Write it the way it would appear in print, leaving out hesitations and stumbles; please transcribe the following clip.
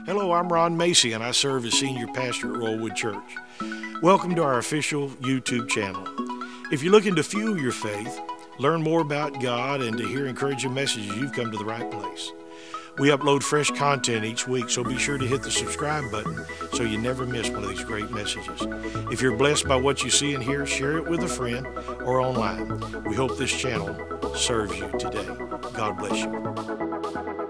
Hello, I'm Ron Macy and I serve as Senior Pastor at Royalwood Church. Welcome to our official YouTube channel. If you're looking to fuel your faith, learn more about God, and to hear encouraging messages, you've come to the right place. We upload fresh content each week, so be sure to hit the subscribe button so you never miss one of these great messages. If you're blessed by what you see and hear, share it with a friend or online. We hope this channel serves you today. God bless you.